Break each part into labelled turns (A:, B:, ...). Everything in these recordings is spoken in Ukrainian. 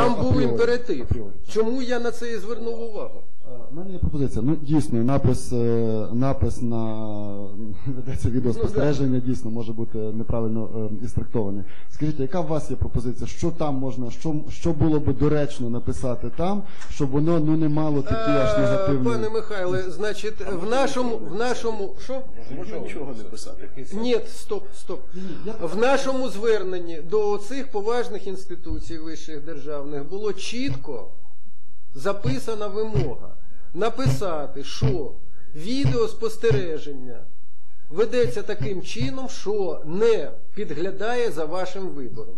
A: там був імператив. Чому я на це і звернув увагу?
B: У мене є пропозиція. Ну, дійсно, напис на ведеться відеоспостереження, дійсно, може бути неправильно істрактований. Скажіть, яка у вас є пропозиція? Що там можна, що було би доречно написати там, щоб воно не мало такі аж негативні...
A: Пане Михайле, значить, в нашому... Що?
C: Можна нічого не писати.
A: Ні, стоп. В нашому зверненні до цих поважних інституцій вищих державних було чітко записана вимога написати, що відеоспостереження ведеться таким чином, що не підглядає за вашим вибором.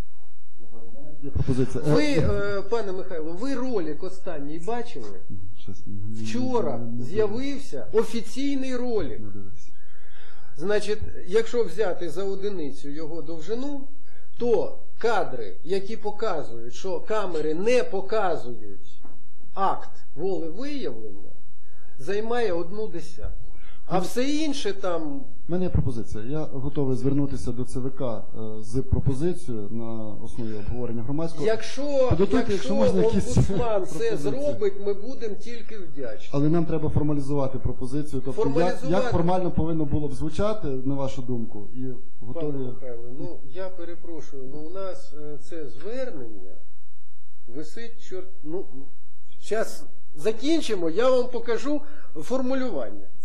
A: Ви, пане Михайло, ви ролик останній бачили? Вчора з'явився офіційний ролик. Значить, якщо взяти за одиницю його довжину, то кадри, які показують, що камери не показують акт волевиявлення, займає 1/10. А все інше там...
B: У мене є пропозиція. Я готовий звернутися до ЦВК з пропозицією на основі обговорення громадського.
A: Якщо омбудсман це зробить, ми будемо тільки вдячні.
B: Але нам треба формалізувати пропозицію. Тобто, як формально повинно було б звучати, на вашу думку? І готові...
A: Пане Михайло, я перепрошую, у нас це звернення висить, зараз закінчимо, я вам покажу формулювання.